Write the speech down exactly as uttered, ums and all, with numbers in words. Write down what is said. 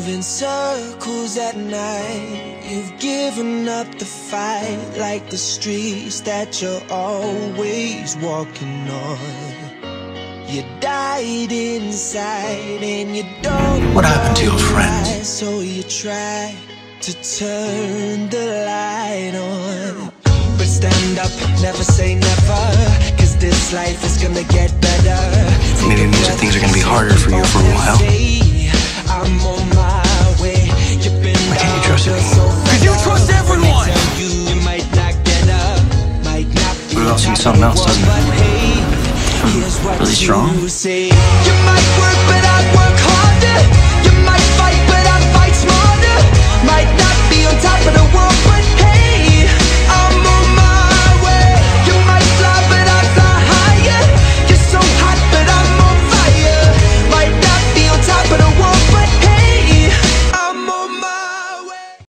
move in circles at night. You've given up the fight, like the streets that you're always walking on. You died inside and you don't. What happened to your friend? So you try to turn the light on. But stand up, never say never, cause this life is gonna get better. Maybe it means that things are gonna be harder for you for a while. I'm on my way. Why can't you trust me? Cause you trust everyone! But it also means something else, doesn't it? I'm really strong. You might work